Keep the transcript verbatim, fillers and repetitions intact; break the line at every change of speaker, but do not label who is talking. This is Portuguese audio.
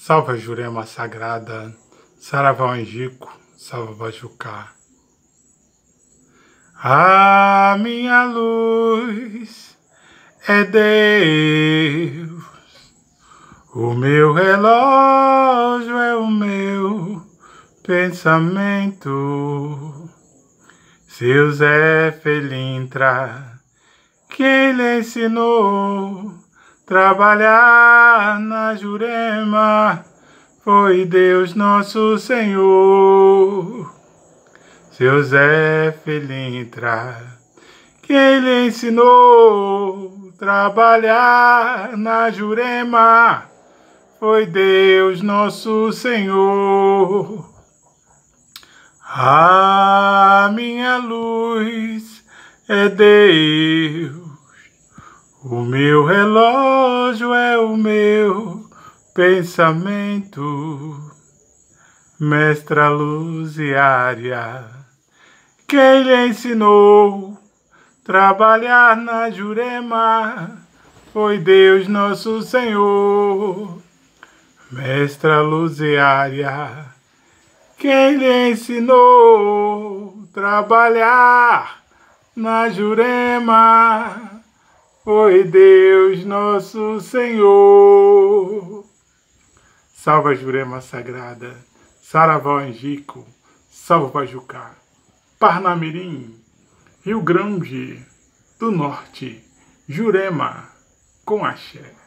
Salva Jurema Sagrada, Saravá Angico, salva Bajucá. A minha luz é Deus, o meu relógio é o meu pensamento. Seu Zé Felintra, quem lhe ensinou trabalhar na Jurema foi Deus Nosso Senhor. Seu Zé Felintra, quem lhe ensinou trabalhar na Jurema foi Deus Nosso Senhor. A minha luz é Deus, o meu relógio é o meu pensamento. Mestra Luziária, quem lhe ensinou trabalhar na Jurema foi Deus Nosso Senhor. Mestra Luziária, quem lhe ensinou trabalhar na Jurema foi Deus Nosso Senhor. Salva Jurema Sagrada, Saravá Angico, salva Bajucá, Parnamirim, Rio Grande do Norte, Jurema com axé.